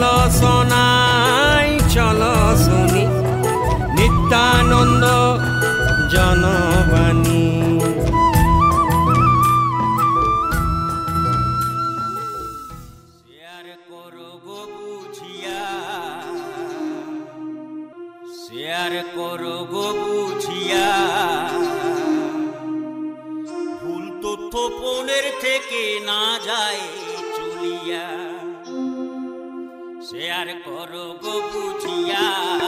চলো শোনাই, চলো শুনি নিত্যানন্দ জনবাণী। শেয়ার করো গো বুঝিয়া, শেয়ার করো গো বুঝিয়া, ভুল তথ্য ফোনের থেকে না যায় চলিয়া। শেয়ার করো গো বুঝিয়া,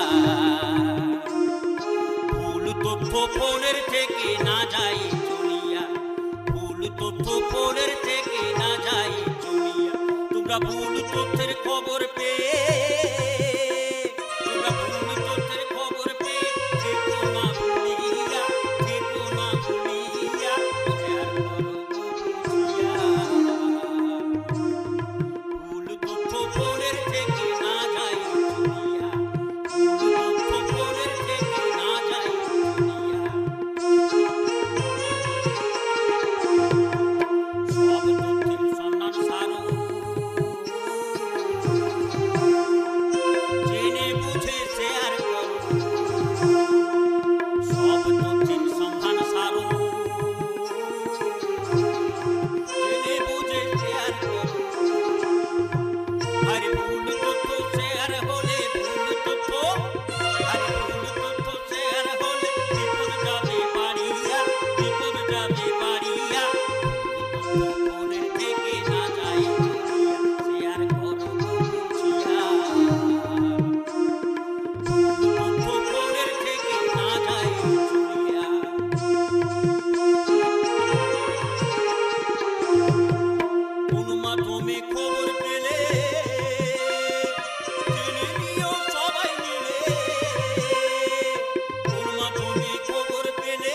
ভুল তথ্য ফোনের থেকে না যায় চলিয়া, ভুল তথ্য ফোনের থেকে না যায় চলিয়া। তোমরা ভুল তথ্যের খবর পেয়ে, তোমরা ভুল তথ্যের খবর পেয়ে থেকো না ভুলিয়া, থেকো না ভুলিয়া। শেয়ার করো গো বুঝিয়া, ভুল তথ্য ফোনের থেকে না যায় চলিয়া, ভুল তথ্য ফোনের থেকে না যায় চলিয়া। সব তথ্যের সন্ধান সারো, জেনে বুঝে শেয়ার করো। সব তথ্যের সন্ধান সারো, জেনে বুঝে শেয়ার করো। আরে ভুল তথ্য শেয়ার হলে, ভুল তথ্য, আরে ভুল তথ্য শেয়ার হলে বিপদ যাবে বাড়িয়া, বিপদ যাবে বাড়িয়া। ভুল তথ্য ফোনের থেকে না যায় চলিয়া, শেয়ার করো গো বুঝিয়া। ভুল তথ্য ফোনের থেকে না যায় চলিয়া। কোন মাধ্যমে খবর পেলে জেনে নিও সবাই মিলে, কোন মাধ্যমে খবর পেলে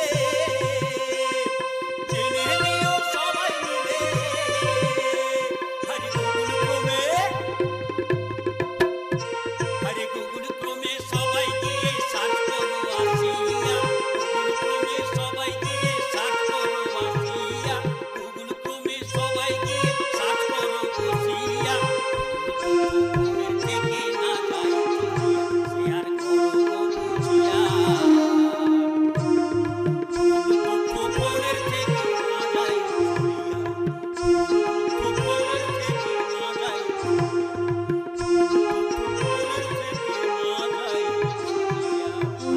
জেনে নিও সবাই মিলে। হরে গুগল ক্রমে, হরে গুগল ক্রমে সবাই গিয়ে সার্চ করো আসিয়া, গুগল ক্রমে সবাই গিয়ে সার্চ করো আসিয়া, গুগল ক্রমে সবাই গিয়ে সার্চ করো বসিয়া। ফোনের থেকে না যায় চলিয়া, শেয়ার করো গো বুঝিয়া। ভুল তথ্য ফোনের থেকে না যায় চলিয়া, ভুল তথ্য ফোনের থেকে না যায় চলিয়া, ভুল তথ্য ফোনের থেকে না যায় চলিয়া।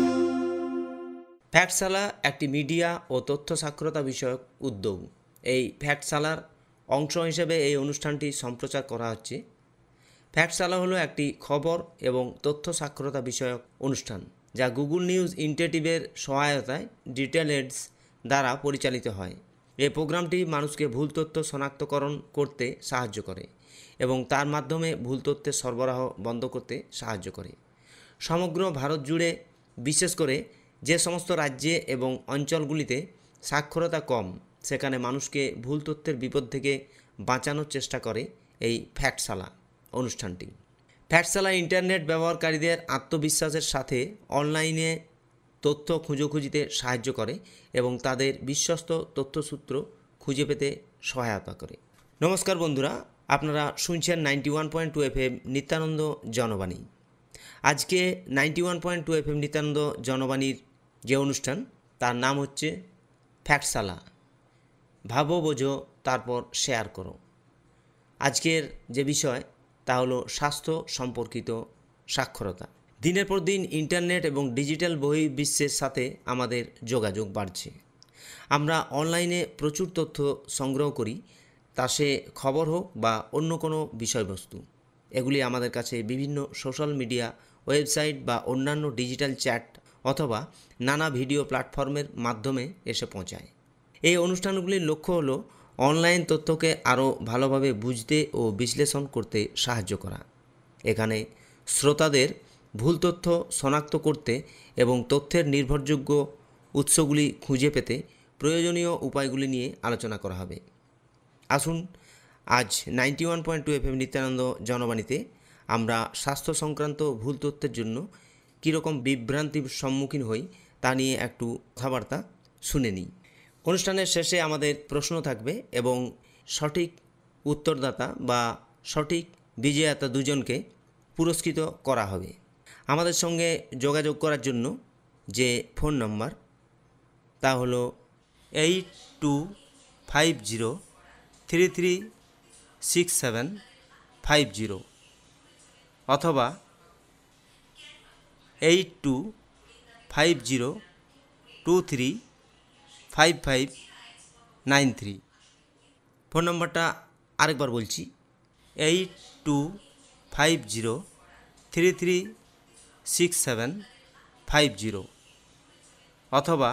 ফ্যাক্টশালা একটি মিডিয়া ও তথ্য সাক্ষরতা বিষয়ক উদ্যোগ। এই ফ্যাক্টশালার অংশ হিসেবে এই অনুষ্ঠানটি সম্প্রচার করা হচ্ছে। ফ্যাক্টশালা হলো একটি খবর এবং তথ্য সাক্ষরতা বিষয়ক অনুষ্ঠান, যা গুগল নিউজ ইনিশিয়েটিভের সহায়তায় ডিটেল এডস দ্বারা পরিচালিত হয়। এই প্রোগ্রামটি মানুষকে ভুল তথ্য শনাক্তকরণ করতে সাহায্য করে এবং তার মাধ্যমে ভুল তথ্যের সরবরাহ বন্ধ করতে সাহায্য করে। সমগ্র ভারত জুড়ে, বিশেষ করে যে সমস্ত রাজ্যে এবং অঞ্চলগুলিতে সাক্ষরতা কম, সেখানে মানুষকে ভুল তথ্যের বিপদ থেকে বাঁচানোর চেষ্টা করে এই ফ্যাক্টশালা অনুষ্ঠানটি। ফ্যাক্টশালা ইন্টারনেট ব্যবহারকারীদের আত্মবিশ্বাসের সাথে অনলাইনে তথ্য খুঁজোখুঁজিতে সাহায্য করে এবং তাদের বিশ্বস্ত তথ্যসূত্র খুঁজে পেতে সহায়তা করে। নমস্কার বন্ধুরা, আপনারা শুনছেন 91.2 FM নিত্যানন্দ জনবাণী। আজকে 91.2 FM নিত্যানন্দ জনবাণীর যে অনুষ্ঠান, তার নাম হচ্ছে ফ্যাক্টশালা। ভাবো, বোঝো, তারপর শেয়ার করো। আজকের যে বিষয় তা হলো স্বাস্থ্য সম্পর্কিত সাক্ষরতা। দিনের পর দিন ইন্টারনেট এবং ডিজিটাল বহির্বিশ্বের সাথে আমাদের যোগাযোগ বাড়ছে। আমরা অনলাইনে প্রচুর তথ্য সংগ্রহ করি, তা সে খবর হোক বা অন্য কোনো বিষয়বস্তু। এগুলি আমাদের কাছে বিভিন্ন সোশ্যাল মিডিয়া, ওয়েবসাইট বা অন্যান্য ডিজিটাল চ্যাট অথবা নানা ভিডিও প্ল্যাটফর্মের মাধ্যমে এসে পৌঁছায়। এই অনুষ্ঠানগুলির লক্ষ্য হলো অনলাইন তথ্যকে আরও ভালোভাবে বুঝতে ও বিশ্লেষণ করতে সাহায্য করা। এখানে শ্রোতাদের ভুল তথ্য শনাক্ত করতে এবং তথ্যের নির্ভরযোগ্য উৎসগুলি খুঁজে পেতে প্রয়োজনীয় উপায়গুলি নিয়ে আলোচনা করা হবে। আসুন আজ 91.2 FM নিত্যানন্দ জনবাণীতে আমরা স্বাস্থ্য সংক্রান্ত ভুল তথ্যের জন্য কীরকম বিভ্রান্তির সম্মুখীন হই তা নিয়ে একটু কথাবার্তা শুনে নিই। অনুষ্ঠানের শেষে আমাদের প্রশ্ন থাকবে এবং সঠিক উত্তরদাতা বা সঠিক বিজেতা দুজনকে পুরস্কৃত করা হবে। আমাদের সঙ্গে যোগাযোগ করার জন্য যে ফোন নাম্বার তা হলো 8250336750 অথবা 8250235593। ফোন নম্বরটা আরেকবার বলছি, 8250336750 অথবা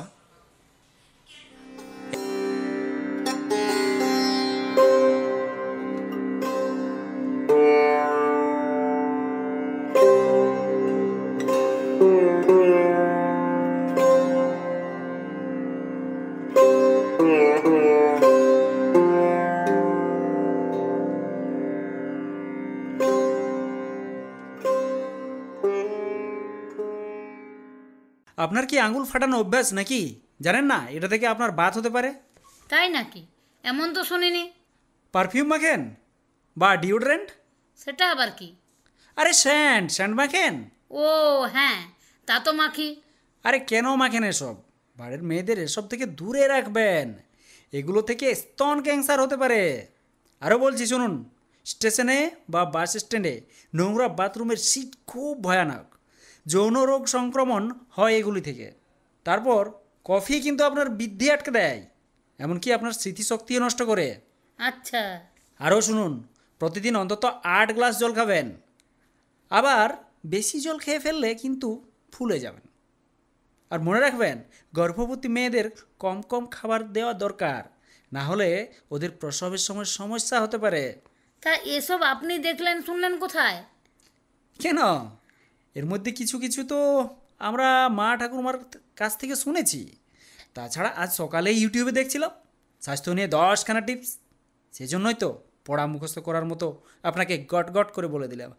আপনার কি আঙুল ফাটানো অভ্যাস নাকি? জানেন না এটা থেকে আপনার বাত হতে পারে? তাই নাকি? এমন তো শুনিনি। পারফিউম মাখেন বা ডিওড্রেন্ট? সেটা আবার কি? আরে স্যান্ড মাখেন? ও হ্যাঁ, তা তো মাখি। আরে কেন মাখেন এসব? বাড়ির মেয়েদের এসব থেকে দূরে রাখবেন, এগুলো থেকে স্তন ক্যান্সার হতে পারে। আরও বলছি শুনুন, স্টেশনে বা বাস স্ট্যান্ডে নোংরা বাথরুমের সিট খুব ভয়ানক। যৌন রোগ সংক্রমণ হয় এগুলি থেকে। তারপর কফি কিন্তু আপনার বৃদ্ধি আটকে দেয়, এমনকি আপনার স্মৃতিশক্তিও নষ্ট করে। আচ্ছা, আরও শুনুন, প্রতিদিন অন্তত 8 গ্লাস জল খাবেন। আবার বেশি জল খেয়ে ফেললে কিন্তু ফুলে যাবেন। আর মনে রাখবেন, গর্ভবতী মেয়েদের কম কম খাবার দেওয়া দরকার, না হলে ওদের প্রসবের সময় সমস্যা হতে পারে। তা এসব আপনি দেখলেন শুনলেন কোথায়? কেন, এর মধ্যে কিছু কিছু তো আমরা মা ঠাকুরমার কাছ থেকে শুনেছি। তাছাড়া আজ সকালে ইউটিউবে দেখছিলাম স্বাস্থ্য নিয়ে 10খানা টিপস। সেজন্যই তো পড়া মুখস্থ করার মতো আপনাকে গট গট করে বলে দিলাম।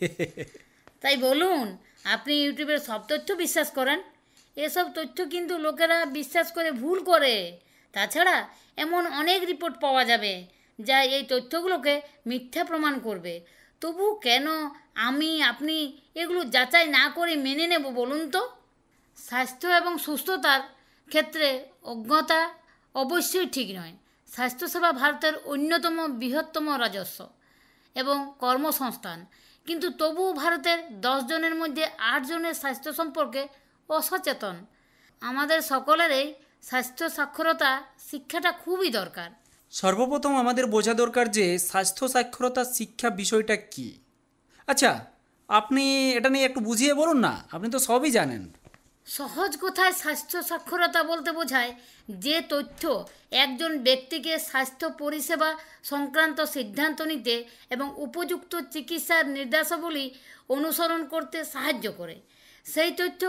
তাই বলুন, আপনি ইউটিউবের সব তথ্য বিশ্বাস করেন? এসব তথ্য কিন্তু লোকেরা বিশ্বাস করে ভুল করে। তাছাড়া এমন অনেক রিপোর্ট পাওয়া যাবে যা এই তথ্যগুলোকে মিথ্যা প্রমাণ করবে। তবু কেন আপনি এগুলো যাচাই না করে মেনে নেব বলুন তো? স্বাস্থ্য এবং সুস্থতার ক্ষেত্রে অজ্ঞতা অবশ্যই ঠিক নয়। স্বাস্থ্যসেবা ভারতের অন্যতম বৃহত্তম রাজস্ব এবং কর্মসংস্থান, কিন্তু তবুও ভারতের 10 জনের মধ্যে 8 জনের স্বাস্থ্য সম্পর্কে অসচেতন। আমাদের সকলেরই স্বাস্থ্য সাক্ষরতা শিক্ষাটা খুবই দরকার। সর্বপ্রথম আমাদের বোঝা দরকার যে স্বাস্থ্য সাক্ষরতা শিক্ষা বিষয়টা কি। আচ্ছা, আপনি এটা নিয়ে একটু বুঝিয়ে বলুন না, আপনি তো সবই জানেন। সহজ কথায় স্বাস্থ্য সাক্ষরতা বলতে বোঝায় যে তথ্য একজন ব্যক্তিকে স্বাস্থ্য পরিষেবা সংক্রান্ত সিদ্ধান্ত নিতে এবং উপযুক্ত চিকিৎসার নির্দেশাবলী অনুসরণ করতে সাহায্য করে। সেই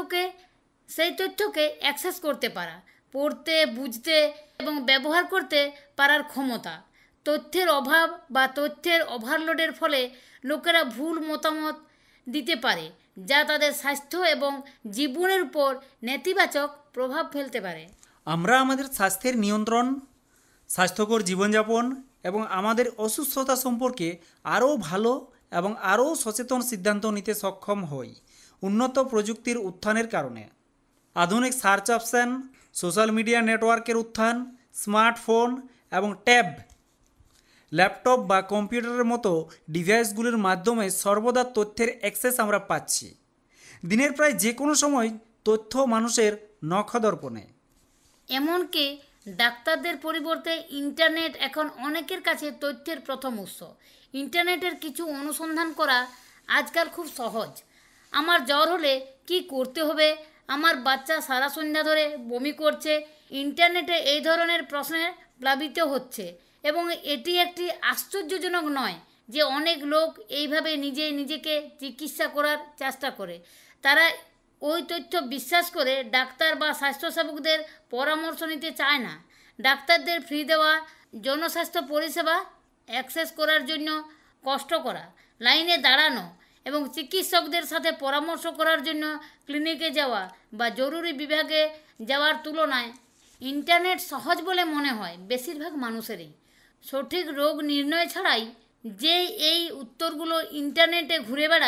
তথ্যকে অ্যাক্সেস করতে পারা, পড়তে, বুঝতে এবং ব্যবহার করতে পারার ক্ষমতা। তথ্যের অভাব বা তথ্যের ওভারলোডের ফলে লোকেরা ভুল মতামত দিতে পারে, যা তাদের স্বাস্থ্য এবং জীবনের উপর নেতিবাচক প্রভাব ফেলতে পারে। আমরা আমাদের স্বাস্থ্যের নিয়ন্ত্রণ, স্বাস্থ্যকর জীবনযাপন এবং আমাদের অসুস্থতা সম্পর্কে আরও ভালো এবং আরও সচেতন সিদ্ধান্ত নিতে সক্ষম হই উন্নত প্রযুক্তির উত্থানের কারণে। আধুনিক সার্চ অপশন, সোশ্যাল মিডিয়া নেটওয়ার্কের উত্থান, স্মার্টফোন এবং ট্যাব, ল্যাপটপ বা কম্পিউটারের মতো ডিভাইসগুলির মাধ্যমে সর্বদা তথ্যের অ্যাক্সেস আমরা পাচ্ছি। দিনের প্রায় যে কোনো সময় তথ্য মানুষের নখদর্পণে। এমনকি ডাক্তারদের পরিবর্তে ইন্টারনেট এখন অনেকের কাছে তথ্যের প্রথম উৎস। ইন্টারনেটের কিছু অনুসন্ধান করা আজকাল খুব সহজ। আমার জ্বর হলে কি করতে হবে, আমার বাচ্চা সারা সন্ধ্যা ধরে বমি করছে, ইন্টারনেটে এই ধরনের প্রশ্নে প্লাবিত হচ্ছে। এবং এটি একটি আশ্চর্যজনক নয় যে অনেক লোক এইভাবে নিজেকে চিকিৎসা করার চেষ্টা করে। তারা ওই তথ্য বিশ্বাস করে ডাক্তার বা স্বাস্থ্যসেবকদের পরামর্শ নিতে চায় না। ডাক্তারদের ফি দেওয়া, জনস্বাস্থ্য পরিষেবা অ্যাক্সেস করার জন্য কষ্ট করা, লাইনে দাঁড়ানো এবং চিকিৎসকদের সাথে পরামর্শ করার জন্য ক্লিনিকে যাওয়া বা জরুরি বিভাগে যাওয়ার তুলনায় ইন্টারনেট সহজ বলে মনে হয় বেশিরভাগ মানুষেরই। সঠিক রোগ নির্ণয় ছাড়াই যে এই উত্তরগুলো ইন্টারনেটে ঘুরে বেড়ায়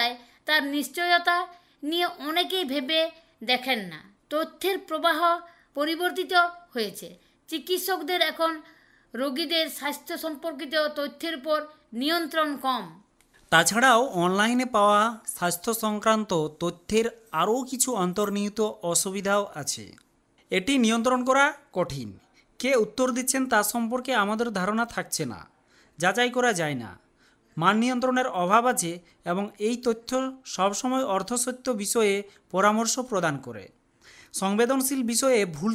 তার নিশ্চয়তা নিয়ে অনেকেই ভেবে দেখেন না। তথ্যের প্রবাহ পরিবর্তিত হয়েছে। চিকিৎসকদের এখন রোগীদের স্বাস্থ্য সম্পর্কিত তথ্যের উপর নিয়ন্ত্রণ কম। তাছাড়াও অনলাইনে পাওয়া স্বাস্থ্য সংক্রান্ত তথ্যের আরও কিছু অন্তর্নিহিত অসুবিধাও আছে। এটি নিয়ন্ত্রণ করা কঠিন। কে উত্তর দিচ্ছেন তা সম্পর্কে আমাদের ধারণা থাকছে না, যাচাই করা যায় না। মান নিয়ন্ত্রণের অভাব আছে এবং এই তথ্য সবসময় অর্ধসত্য বিষয়ে পরামর্শ প্রদান করে। সংবেদনশীল বিষয়ে ভুল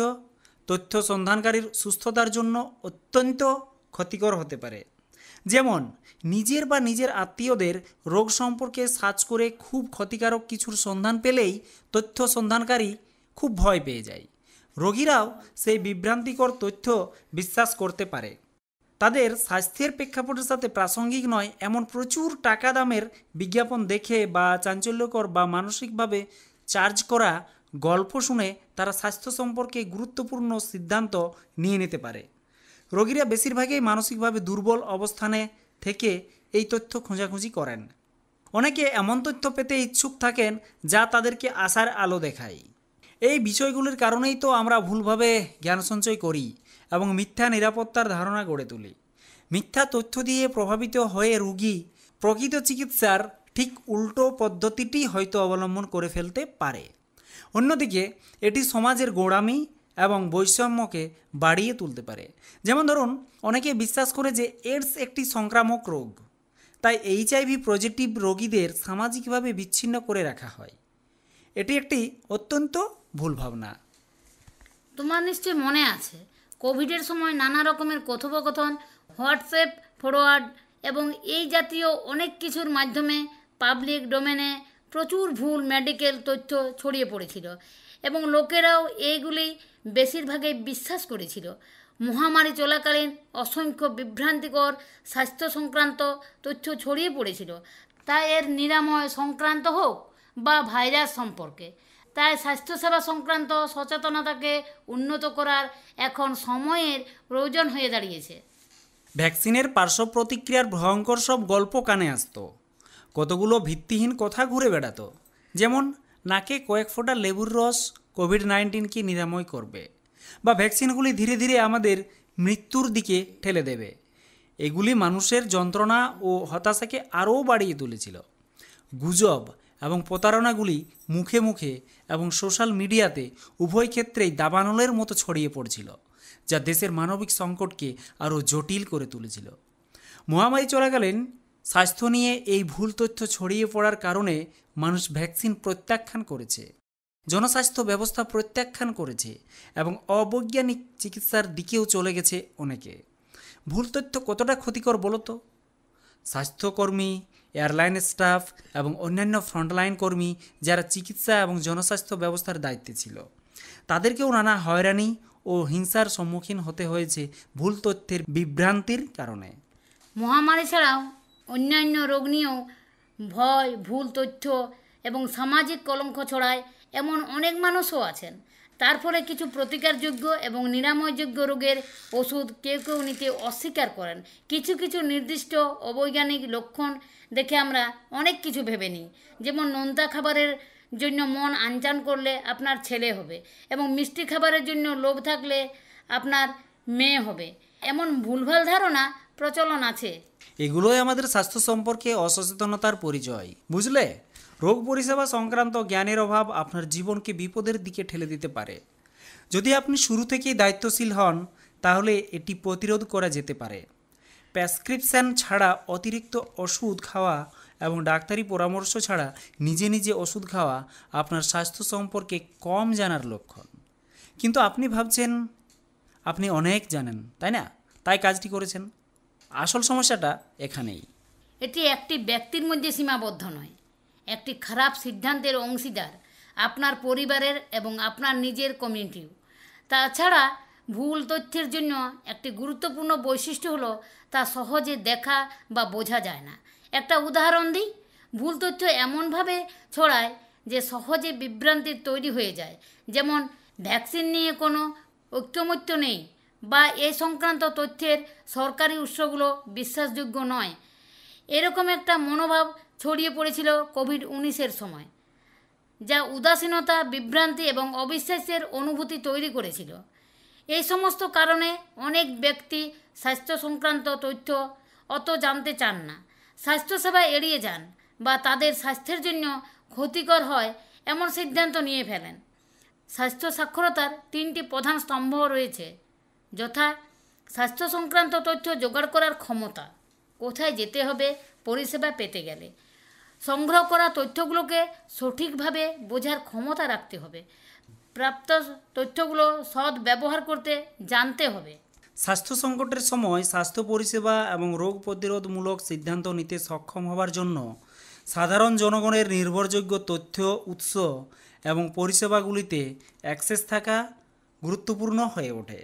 তথ্য সন্ধানকারীর সুস্থতার জন্য অত্যন্ত ক্ষতিকর হতে পারে। যেমন নিজের বা নিজের আত্মীয়দের রোগ সম্পর্কে সার্চ করে খুব ক্ষতিকারক কিছুর সন্ধান পেলেই তথ্য সন্ধানকারী খুব ভয় পেয়ে যায়। রোগীরাও সেই বিভ্রান্তিকর তথ্য বিশ্বাস করতে পারে। তাদের স্বাস্থ্যের প্রেক্ষাপটের সাথে প্রাসঙ্গিক নয় এমন প্রচুর টাকা দামের বিজ্ঞাপন দেখে বা চাঞ্চল্যকর বা মানসিকভাবে চার্জ করা গল্প শুনে তারা স্বাস্থ্য সম্পর্কে গুরুত্বপূর্ণ সিদ্ধান্ত নিয়ে নিতে পারে। রোগীরা বেশিরভাগই মানসিকভাবে দুর্বল অবস্থানে থেকে এই তথ্য খোঁজাখুঁজি করেন। অনেকে এমন তথ্য পেতে ইচ্ছুক থাকেন যা তাদেরকে আশার আলো দেখায়। এই বিষয়গুলির কারণেই তো আমরা ভুলভাবে জ্ঞান সঞ্চয় করি এবং মিথ্যা নিরাপত্তার ধারণা গড়ে তুলি। মিথ্যা তথ্য দিয়ে প্রভাবিত হয়ে রোগী প্রকৃত চিকিৎসার ঠিক উল্টো পদ্ধতিটি হয়তো অবলম্বন করে ফেলতে পারে। অন্যদিকে এটি সমাজের গোঁড়ামি এবং বৈষম্যকে বাড়িয়ে তুলতে পারে। যেমন ধরুন, অনেকে বিশ্বাস করে যে এইডস একটি সংক্রামক রোগ, তাই HIV পজিটিভ রোগীদের সামাজিকভাবে বিচ্ছিন্ন করে রাখা হয়। এটি একটি অত্যন্ত ভুল ভাবনা। তোমার নিশ্চয়ই মনে আছে, কোভিডের সময় নানা রকমের কথোপকথন, হোয়াটসঅ্যাপ ফরওয়ার্ড এবং এই জাতীয় অনেক কিছুর মাধ্যমে পাবলিক ডোমেনে প্রচুর ভুল মেডিকেল তথ্য ছড়িয়ে পড়েছিল এবং লোকেরাও এইগুলি বেশিরভাগই বিশ্বাস করেছিল। মহামারী চলাকালীন অসংখ্য বিভ্রান্তিকর স্বাস্থ্য সংক্রান্ত তথ্য ছড়িয়ে পড়েছিল, তাই এর নিরাময় সংক্রান্ত হোক বা ভাইরাস সম্পর্কে। তাই স্বাস্থ্যসেবা সংক্রান্ত সচেতনতাকে উন্নত করার এখন সময়ের প্রয়োজন হয়ে দাঁড়িয়েছে। ভ্যাকসিনের পার্শ্ব প্রতিক্রিয়ার ভয়ঙ্কর সব গল্প কানে আসতো। কতগুলো ভিত্তিহীন কথা ঘুরে বেড়াতো, যেমন নাকে কয়েক ফোঁটা লেবুর রস কোভিড-19কে নিরাময় করবে, বা ভ্যাকসিনগুলি ধীরে ধীরে আমাদের মৃত্যুর দিকে ঠেলে দেবে। এগুলি মানুষের যন্ত্রণা ও হতাশাকে আরও বাড়িয়ে তুলেছিল। গুজব এবং প্রতারণাগুলি মুখে মুখে এবং সোশ্যাল মিডিয়াতে উভয় ক্ষেত্রেই দাবানলের মতো ছড়িয়ে পড়ছিল, যা দেশের মানবিক সংকটকে আরও জটিল করে তুলেছিল। মহামারী চলাকালীন স্বাস্থ্য নিয়ে এই ভুল তথ্য ছড়িয়ে পড়ার কারণে মানুষ ভ্যাকসিন প্রত্যাখ্যান করেছে, জনস্বাস্থ্য ব্যবস্থা প্রত্যাখ্যান করেছে এবং অবৈজ্ঞানিক চিকিৎসার দিকেও চলে গেছে অনেকে। ভুল তথ্য কতটা ক্ষতিকর বলো তো? স্বাস্থ্যকর্মী, এয়ারলাইন স্টাফ এবং অন্যান্য ফ্রন্টলাইন কর্মী যারা চিকিৎসা এবং জনস্বাস্থ্য ব্যবস্থার দায়িত্বে ছিল, তাদেরকেও নানা হয়রানি ও হিংসার সম্মুখীন হতে হয়েছে ভুল তথ্যের বিভ্রান্তির কারণে। মহামারী ছাড়াও অন্যান্য রোগ নিয়েও ভয়, ভুল তথ্য এবং সামাজিক কলঙ্ক ছড়ায় এমন অনেক মানুষও আছেন। তার ফলে কিছু প্রতিকারযোগ্য এবং নিরাময়যোগ্য রোগের ওষুধ কেউ কেউ নিতে অস্বীকার করেন। কিছু কিছু নির্দিষ্ট অবৈজ্ঞানিক লক্ষণ দেখে আমরা অনেক কিছু ভেবে নিই, যেমন নোনতা খাবারের জন্য মন আনচান করলে আপনার ছেলে হবে এবং মিষ্টি খাবারের জন্য লোভ থাকলে আপনার মেয়ে হবে। এমন ভুলভাল ধারণা প্রচলন আছে। এগুলোই আমাদের স্বাস্থ্য সম্পর্কে অসচেতনতার পরিচয়, বুঝলে? রোগ পরিষেবা সংক্রান্ত জ্ঞানের অভাব আপনার জীবনকে বিপদের দিকে ঠেলে দিতে পারে। যদি আপনি শুরু থেকেই দায়িত্বশীল হন, তাহলে এটি প্রতিরোধ করা যেতে পারে। প্রেসক্রিপশন ছাড়া অতিরিক্ত ওষুধ খাওয়া এবং ডাক্তারি পরামর্শ ছাড়া নিজে নিজে ওষুধ খাওয়া আপনার স্বাস্থ্য সম্পর্কে কম জানার লক্ষণ। কিন্তু আপনি ভাবছেন আপনি অনেক জানেন, তাই না? তাই কাজটি করেছেন। আসল সমস্যাটা এখানেই। এটি একটি ব্যক্তির মধ্যে সীমাবদ্ধ নয়, একটি খারাপ সিদ্ধান্তের অংশীদার আপনার পরিবারের এবং আপনার নিজের কমিউনিটিও। তাছাড়া ভুল তথ্যের জন্য একটি গুরুত্বপূর্ণ বৈশিষ্ট্য হলো তা সহজে দেখা বা বোঝা যায় না। একটা উদাহরণ দিই, ভুল তথ্য এমনভাবে ছড়ায় যে সহজে বিভ্রান্তি তৈরি হয়ে যায়। যেমন ভ্যাকসিন নিয়ে কোনো ঐকমত্য নেই বা এ সংক্রান্ত তথ্যের সরকারি উৎসগুলো বিশ্বাসযোগ্য নয়, এরকম একটা মনোভাব ছড়িয়ে পড়েছিল কোভিড-19-এর সময়, যা উদাসীনতা, বিভ্রান্তি এবং অবিশ্বাসের অনুভূতি তৈরি করেছিল। এই সমস্ত কারণে অনেক ব্যক্তি স্বাস্থ্য সংক্রান্ত তথ্য অত জানতে চান না, স্বাস্থ্যসেবা এড়িয়ে যান বা তাদের স্বাস্থ্যের জন্য ক্ষতিকর হয় এমন সিদ্ধান্ত নিয়ে ফেলেন। স্বাস্থ্য সাক্ষরতার 3টি প্রধান স্তম্ভ রয়েছে, যথা স্বাস্থ্য সংক্রান্ত তথ্য জোগাড় করার ক্ষমতা, কোথায় যেতে হবে পরিষেবা পেতে গেলে, সংগ্রহ করা তথ্যগুলোকে সঠিকভাবে বোঝার ক্ষমতা রাখতে হবে, প্রাপ্ত তথ্যগুলো সৎ ব্যবহার করতে জানতে হবে। স্বাস্থ্য সংকটের সময় স্বাস্থ্য পরিষেবা এবং রোগ প্রতিরোধমূলক সিদ্ধান্ত নিতে সক্ষম হওয়ার জন্য সাধারণ জনগণের নির্ভরযোগ্য তথ্য উৎস এবং পরিষেবাগুলিতে অ্যাক্সেস থাকা গুরুত্বপূর্ণ হয়ে ওঠে।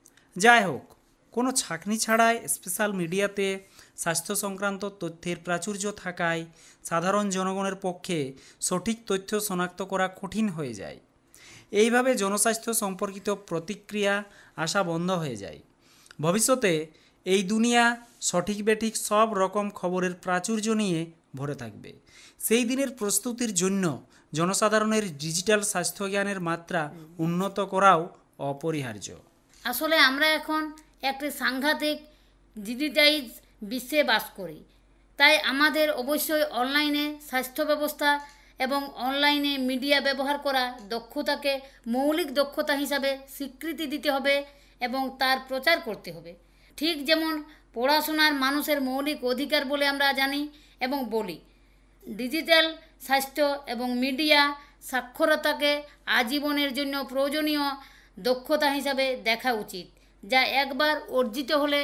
যাই হোক, কোনো ছাঁকনি ছাড়াই সোশ্যাল মিডিয়াতে স্বাস্থ্য সংক্রান্ত তথ্যের প্রাচুর্য থাকায় সাধারণ জনগণের পক্ষে সঠিক তথ্য শনাক্ত করা কঠিন হয়ে যায়। এইভাবে জনস্বাস্থ্য সম্পর্কিত প্রতিক্রিয়া আসা বন্ধ হয়ে যায়। ভবিষ্যতে এই দুনিয়া সঠিক বেঠিক সব রকম খবরের প্রাচুর্য নিয়ে ভরে থাকবে। সেই দিনের প্রস্তুতির জন্য জনসাধারণের ডিজিটাল স্বাস্থ্যজ্ঞানের মাত্রা উন্নত করাও অপরিহার্য। আসলে আমরা এখন একটি সাংঘাতিক ডিজিটাইজ বিশ্বে বাস করি, তাই আমাদের অবশ্যই অনলাইনে স্বাস্থ্য ব্যবস্থা এবং অনলাইনে মিডিয়া ব্যবহার করা দক্ষতাকে মৌলিক দক্ষতা হিসাবে স্বীকৃতি দিতে হবে এবং তার প্রচার করতে হবে। ঠিক যেমন পড়াশোনার মানুষের মৌলিক অধিকার বলে আমরা জানি এবং বলি, ডিজিটাল স্বাস্থ্য এবং মিডিয়া সাক্ষরতাকে আজীবনের জন্য প্রয়োজনীয় দক্ষতা হিসাবে দেখা উচিত, যা একবার অর্জিত হলে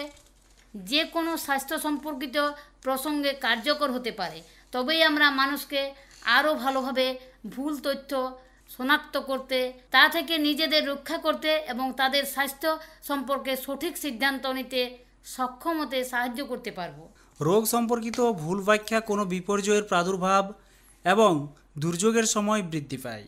যে কোনো স্বাস্থ্য সম্পর্কিত প্রসঙ্গে কার্যকর হতে পারে। তবেই আমরা মানুষকে আরও ভালোভাবে ভুল তথ্য শনাক্ত করতে, তা থেকে নিজেদের রক্ষা করতে এবং তাদের স্বাস্থ্য সম্পর্কে সঠিক সিদ্ধান্ত নিতে সক্ষম হতে সাহায্য করতে পারব। রোগ সম্পর্কিত ভুল ব্যাখ্যা কোনো বিপর্যয়ের প্রাদুর্ভাব এবং দুর্যোগের সময় বৃদ্ধি পায়।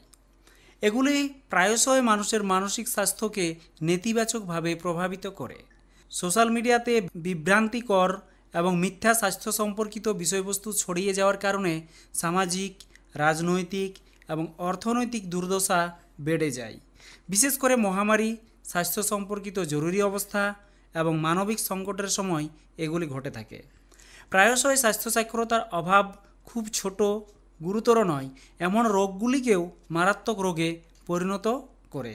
এগুলি প্রায়শই মানুষের মানসিক স্বাস্থ্যকে নেতিবাচকভাবে প্রভাবিত করে। সোশ্যাল মিডিয়াতে বিভ্রান্তিকর এবং মিথ্যা স্বাস্থ্য সম্পর্কিত বিষয়বস্তু ছড়িয়ে যাওয়ার কারণে সামাজিক, রাজনৈতিক এবং অর্থনৈতিক দুর্দশা বেড়ে যায়। বিশেষ করে মহামারী, স্বাস্থ্য সম্পর্কিত জরুরি অবস্থা এবং মানবিক সংকটের সময় এগুলি ঘটে থাকে। প্রায়শই স্বাস্থ্য সাক্ষরতার অভাব খুব ছোট, গুরুতর নয় এমন রোগগুলিকেও মারাত্মক রোগে পরিণত করে।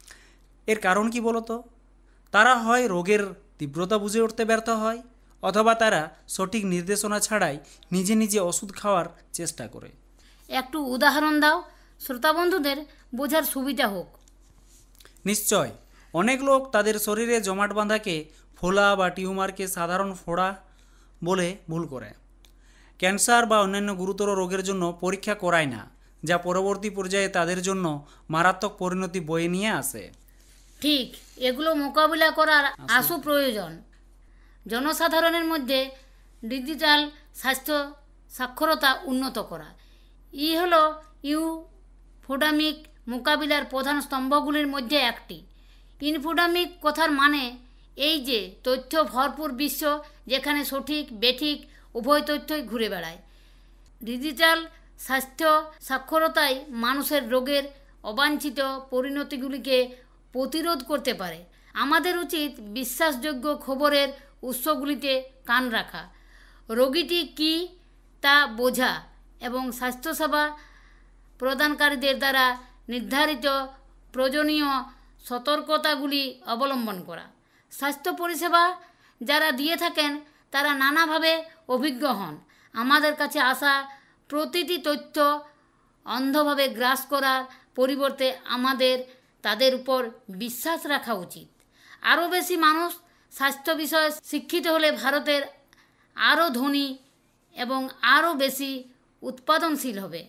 এর কারণ কি বলতো? তারা হয় রোগের তীব্রতা বুঝে উঠতে ব্যর্থ হয়, অথবা তারা সঠিক নির্দেশনা ছাড়াই নিজে নিজে ওষুধ খাওয়ার চেষ্টা করে। একটু উদাহরণ দাও, শ্রোতা বন্ধুদের বোঝার সুবিধা হোক। নিশ্চয়, অনেক লোক তাদের শরীরে জমাট বাঁধাকে ফোলা বা টিউমারকে সাধারণ ফোড়া বলে ভুল করে। ক্যান্সার বা অন্যান্য গুরুতর রোগের জন্য পরীক্ষা করায় না, যা পরবর্তী পর্যায়ে তাদের জন্য মারাত্মক পরিণতি বয়ে নিয়ে আসে। ঠিক, এগুলো মোকাবিলা করার আশু প্রয়োজন। জনসাধারণের মধ্যে ডিজিটাল স্বাস্থ্য সাক্ষরতা উন্নত করা হলো ইনফোডেমিক মোকাবিলার প্রধান স্তম্ভগুলির মধ্যে একটি। ইনফোডেমিক কথার মানে এই যে তথ্য ভরপুর বিশ্ব, যেখানে সঠিক বেঠিক উভয় তথ্যই ঘুরে বেড়ায়। ডিজিটাল স্বাস্থ্য সাক্ষরতায় মানুষের রোগের অবাঞ্ছিত পরিণতিগুলিকে প্রতিরোধ করতে পারে। আমাদের উচিত বিশ্বাসযোগ্য খবরের উৎসগুলিতে কান রাখা, রোগীটি কী তা বোঝা এবং স্বাস্থ্যসেবা প্রদানকারীদের দ্বারা নির্ধারিত প্রয়োজনীয় সতর্কতাগুলি অবলম্বন করা। স্বাস্থ্য পরিষেবা যারা দিয়ে থাকেন তারা নানাভাবে অভিজ্ঞ হন। আমাদের কাছে আসা প্রতিটি তথ্য অন্ধভাবে গ্রাস করার পরিবর্তে আমাদের তাদের উপর বিশ্বাস রাখা উচিত। আরও বেশি মানুষ স্বাস্থ্য বিষয়ে শিক্ষিত হলে ভারতের আরও ধনী এবং আরও বেশি উৎপাদনশীল হবে।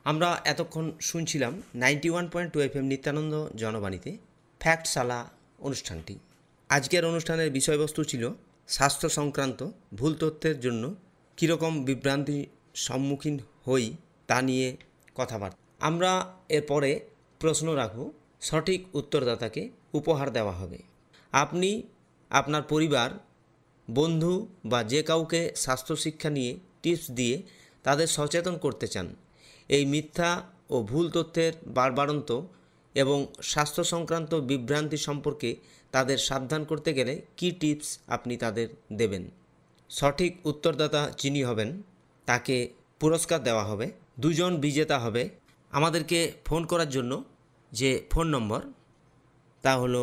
আমরা এতক্ষণ শুনছিলাম 91.2 FM নিত্যানন্দ জনবাণীতে ফ্যাক্টশালা অনুষ্ঠানটি। আজকের অনুষ্ঠানের বিষয়বস্তু ছিল স্বাস্থ্য সংক্রান্ত ভুল তথ্যের জন্য কীরকম বিভ্রান্তির সম্মুখীন হই তা নিয়ে কথাবার্তা। আমরা এরপরে প্রশ্ন রাখব, সঠিক উত্তরদাতাকে উপহার দেওয়া হবে। আপনি আপনার পরিবার, বন্ধু বা যে কাউকে স্বাস্থ্য শিক্ষা নিয়ে টিপস দিয়ে তাদের সচেতন করতে চান। এই মিথ্যা ও ভুল তথ্যের বাড়বাড়ন্ত এবং স্বাস্থ্য সংক্রান্ত বিভ্রান্তি সম্পর্কে তাদের সাবধান করতে গেলে কী টিপস আপনি তাদের দেবেন? সঠিক উত্তরদাতা যিনি হবেন তাকে পুরস্কার দেওয়া হবে। 2 জন বিজেতা হবে। আমাদেরকে ফোন করার জন্য যে ফোন নম্বর তা হলো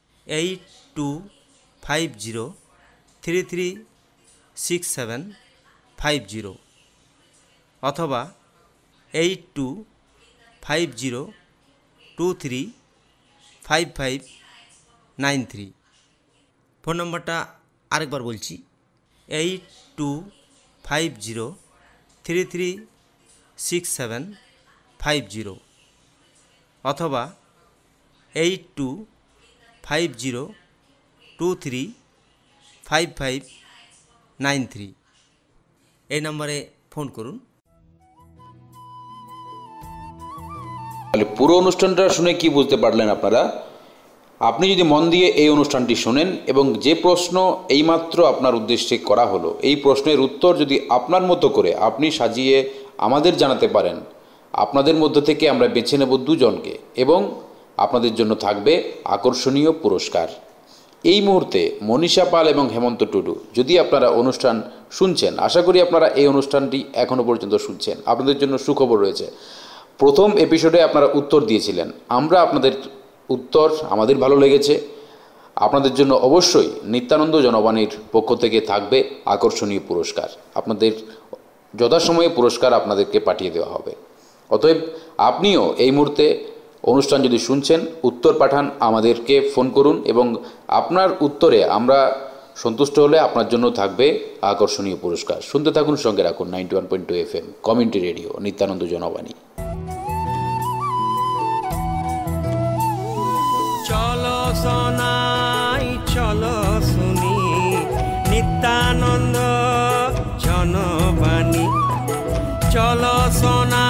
8250336750 অথবা 8250235593। ফোন নম্বরটা আরেকবার বলছি, 8250336750 অথবা 8250235593। এই নম্বরে ফোন করুন। তাহলে পুরো অনুষ্ঠানটা শুনে কি বুঝতে পারলেন আপনারা? আপনি যদি মন দিয়ে এই অনুষ্ঠানটি শোনেন এবং যে প্রশ্ন এইমাত্র আপনার উদ্দেশ্যে করা হলো, এই প্রশ্নের উত্তর যদি আপনার মতো করে আপনি সাজিয়ে আমাদের জানাতে পারেন, আপনাদের মধ্য থেকে আমরা বেছে নেব 2 জনকে এবং আপনাদের জন্য থাকবে আকর্ষণীয় পুরস্কার। এই মুহূর্তে মনীষা পাল এবং হেমন্ত টুডু, যদি আপনারা অনুষ্ঠান শুনছেন, আশা করি আপনারা এই অনুষ্ঠানটি এখনও পর্যন্ত শুনছেন, আপনাদের জন্য সুখবর রয়েছে। প্রথম এপিসোডে আপনারা উত্তর দিয়েছিলেন, আমরা আপনাদের উত্তর আমাদের ভালো লেগেছে। আপনাদের জন্য অবশ্যই নিত্যানন্দ জনবাণীর পক্ষ থেকে থাকবে আকর্ষণীয় পুরস্কার। আপনাদের যথাসময়ে পুরস্কার আপনাদেরকে পাঠিয়ে দেওয়া হবে। অতএব আপনিও এই মুহূর্তে অনুষ্ঠান যদি শুনছেন, উত্তর পাঠান, আমাদেরকে ফোন করুন এবং আপনার উত্তরে আমরা সন্তুষ্ট হলে আপনার জন্য থাকবে আকর্ষণীয় পুরস্কার। শুনতে থাকুন, সঙ্গে রাখুন 91.2 FM community radio Nityananda Janabani. চলো শোনাই, চলো শুনি নিত্যানন্দ জনবাণী। চলো শোনাই